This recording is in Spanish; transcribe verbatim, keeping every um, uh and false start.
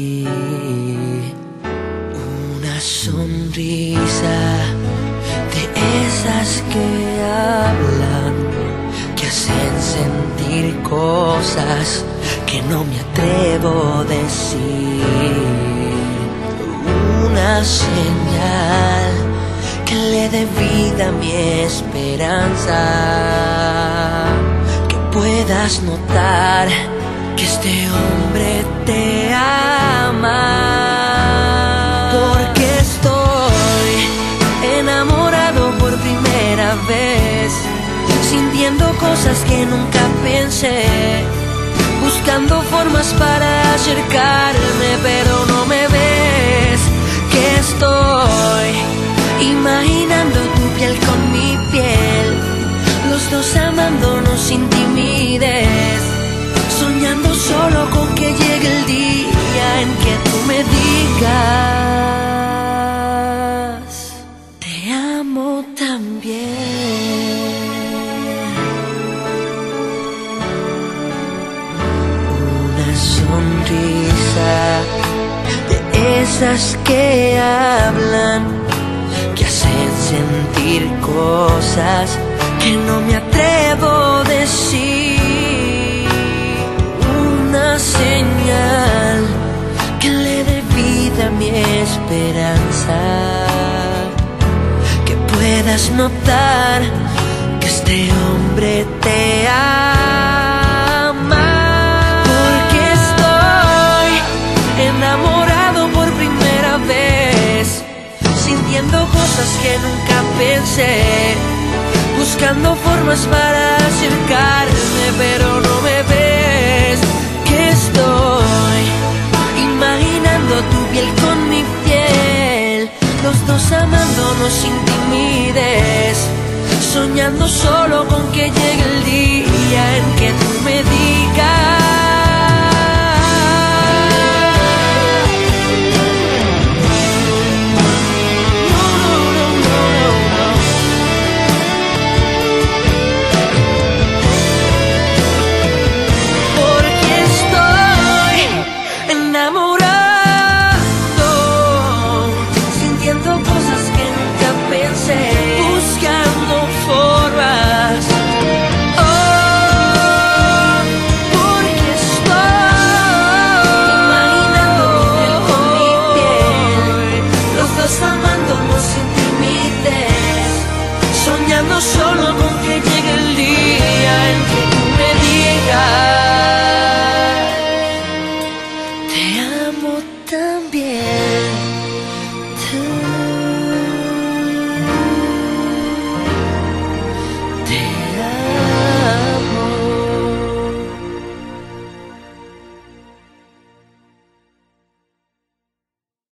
Una sonrisa de esas que hablan, que hacen sentir cosas que no me atrevo a decir. Una señal que le dé vida a mi esperanza, que puedas notar que este hombre te ama. Porque estoy enamorado por primera vez, sintiendo cosas que nunca pensé, buscando formas para acercarme, pero no me ves. Que estoy imaginando tu piel con mi piel, los dos amándonos sin timidez, soñando solo con que llegue el día en que tú me digas te amo también. Una sonrisa de esas que hablan, que hacen sentir cosas que no me atrevo a decir. Una señal que le dé vida a mi esperanza, que puedas notar que este hombre te ama. Porque estoy enamorado por primera vez, sintiendo cosas que nunca pensé, buscando formas para acercarme, pero no me ves. Que estoy imaginando tu piel con mi piel, los dos amándonos sin timidez, soñando solo con que llegue el día en que tú me